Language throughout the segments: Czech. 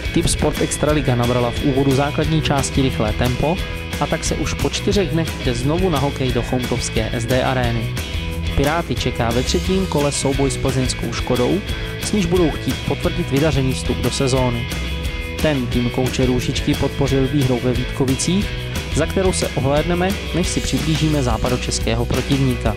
Tip Sport Extraliga nabrala v úvodu základní části rychlé tempo a tak se už po 4 dnech jde znovu na hokej do Chomutovské SD arény. Piráty čeká ve 3. kole souboj s plzeňskou Škodou, s níž budou chtít potvrdit vydařený vstup do sezóny. Ten tým kouče Růžičky podpořil výhrou ve Vítkovicích, za kterou se ohlédneme, než si přiblížíme západočeského protivníka.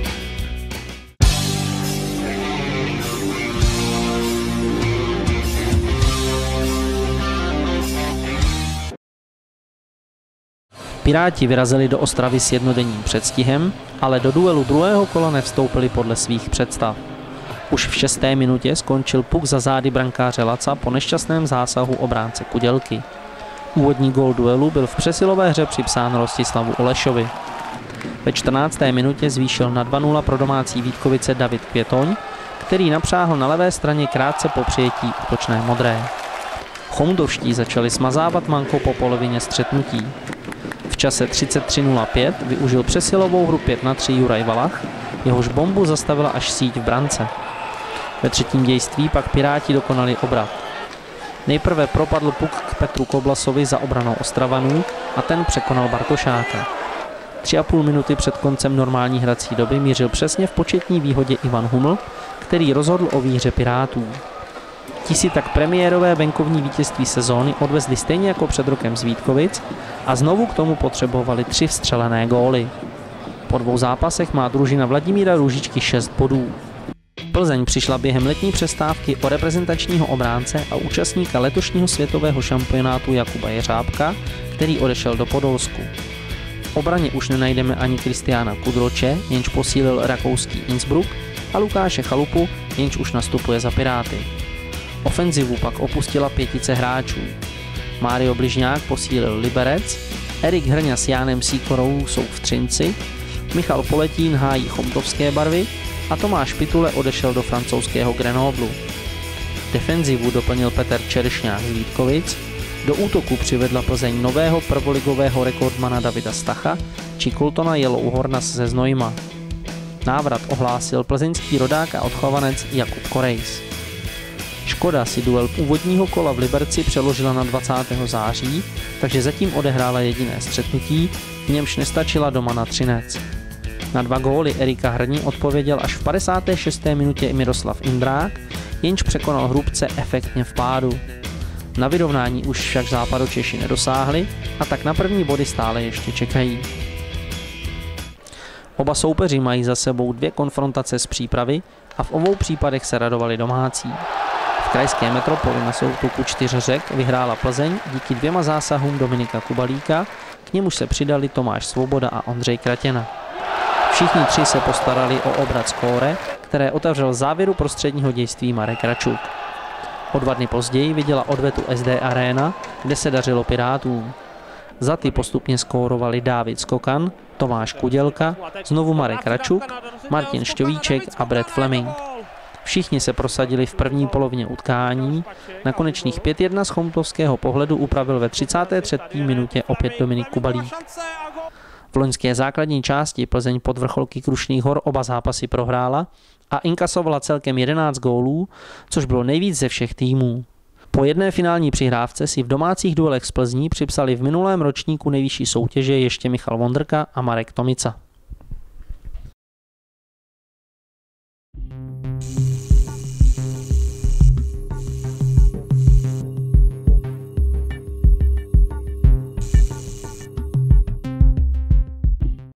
Piráti vyrazili do Ostravy s jednodenním předstihem, ale do duelu druhého kola nevstoupili podle svých představ. Už v 6. minutě skončil puk za zády brankáře Laca po nešťastném zásahu obránce Kudělky. Úvodní gól duelu byl v přesilové hře připsán Rostislavu Olešovi. Ve 14. minutě zvýšil na 2-0 pro domácí Vítkovice David Květoň, který napřáhl na levé straně krátce po přijetí útočné modré. Chomutovští začali smazávat manko po polovině střetnutí. V čase 33:05 využil přesilovou hru 5-3 Juraj Valach, jehož bombu zastavila až síť v brance. Ve 3. dějství pak Piráti dokonali obrat. Nejprve propadl puk k Petru Koblasovi za obranou Ostravanů a ten překonal Bartošáka. 3,5 minuty před koncem normální hrací doby mířil přesně v početní výhodě Ivan Huml, který rozhodl o výhře Pirátů. Ti si tak premiérové venkovní vítězství sezóny odvezli stejně jako před rokem z Vítkovic a znovu k tomu potřebovali 3 vstřelené góly. Po 2 zápasech má družina Vladimíra Růžičky 6 bodů. Plzeň přišla během letní přestávky o reprezentačního obránce a účastníka letošního světového šampionátu Jakuba Jeřábka, který odešel do Podolsku. V obraně už nenajdeme ani Kristiána Kudroče, jenž posílil rakouský Innsbruck, a Lukáše Chalupu, jenž už nastupuje za Piráty. Ofenzivu pak opustila 5 hráčů. Mário Bližňák posílil Liberec, Erik Hrňa s Jánem Sýkorou jsou v Třinci, Michal Poletín hájí chomutovské barvy a Tomáš Pitule odešel do francouzského Grenoblu. Defenzivu doplnil Petr Čerešňák z Vítkovic, do útoku přivedla Plzeň nového prvoligového rekordmana Davida Stacha či Kultona Yellowhorna ze Znojma. Návrat ohlásil plzeňský rodák a odchovanec Jakub Korejs. Škoda si duel úvodního kola v Liberci přeložila na 20. září, takže zatím odehrála jediné střetnutí, v němž nestačila doma na Třinec. Na 2 góly Erika Hrni odpověděl až v 56. minutě i Miroslav Indrák, jenž překonal Hrubce efektně v pádu. Na vyrovnání už však Západočeši nedosáhli a tak na první body stále ještě čekají. Oba soupeři mají za sebou 2 konfrontace z přípravy a v obou případech se radovali domácí. V krajské metropoli na soutoku 4 řek vyhrála Plzeň díky 2 zásahům Dominika Kubalíka, k němuž se přidali Tomáš Svoboda a Ondřej Kratěna. Všichni 3 se postarali o obrat skóre, které otevřel závěru prostředního dějství Marek Račuk. O 2 dny později viděla odvetu SD Arena, kde se dařilo Pirátům. Za ty postupně skórovali Dávid Skokan, Tomáš Kudělka, znovu Marek Račuk, Martin Šťovíček a Brett Fleming. Všichni se prosadili v první polovině utkání, na konečných 5-1 z chomutovského pohledu upravil ve 33. minutě opět Dominik Kubalík. V loňské základní části Plzeň pod vrcholky Krušných hor oba zápasy prohrála a inkasovala celkem 11 gólů, což bylo nejvíc ze všech týmů. Po jedné finální přihrávce si v domácích duelech z Plzní připsali v minulém ročníku nejvyšší soutěže ještě Michal Vondrka a Marek Tomica.